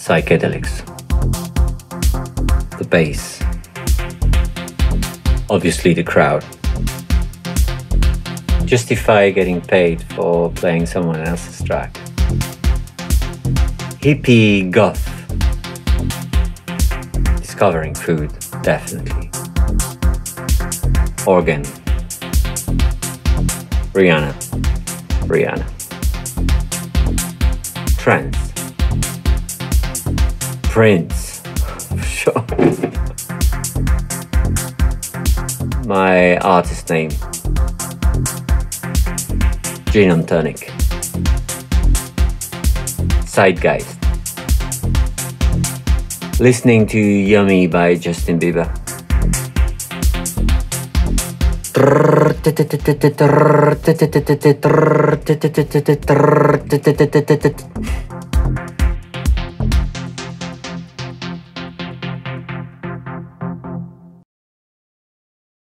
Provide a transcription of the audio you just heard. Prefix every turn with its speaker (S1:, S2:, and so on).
S1: psychedelics, the bass, obviously the crowd. Justify getting paid for playing someone else's track. Hippie goth. Discovering food, definitely. Organ. Rihanna. Trance. Prince. For sure. My artist name. Gin and tonic. Zeitgeist. Listening to Yummy by Justin Bieber.